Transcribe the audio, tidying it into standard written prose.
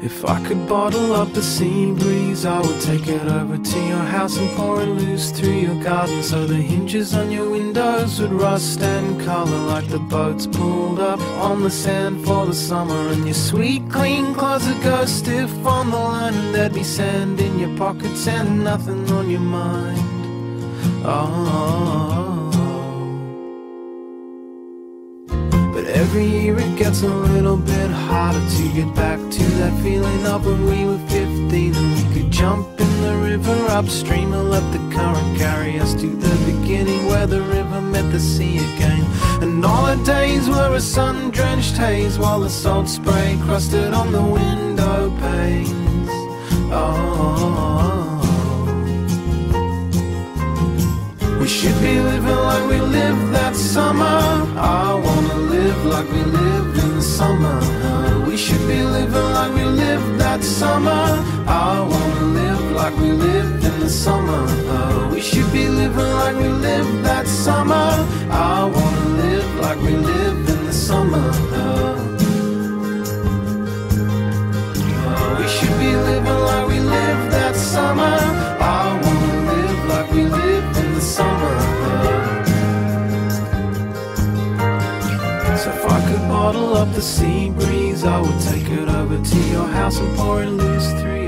If I could bottle up the sea breeze, I would take it over to your house and pour it loose through your garden, so the hinges on your windows would rust and colour like the boats pulled up on the sand for the summer. And your sweet clean clothes would go stiff on the line, and there'd be sand in your pockets and nothing on your mind. Oh. But every year it gets a little bit harder to get back to that feeling of when we were 15 and we could jump in the river upstream and let the current carry us to the beginning where the river met the sea again. And all the days were a sun-drenched haze while the salt spray crusted on the window panes. Oh. We should be living like we lived that summer. I wanna live like we lived in the summer. We should be living like we lived that summer. I wanna live like we lived in the summer. We should be living like we lived that summer. I wanna live like we lived in the summer. We should be living like we lived that summer. I wanna live like we lived in the summer. So if I could bottle up the sea breeze, I would take it over to your house and pour it loose through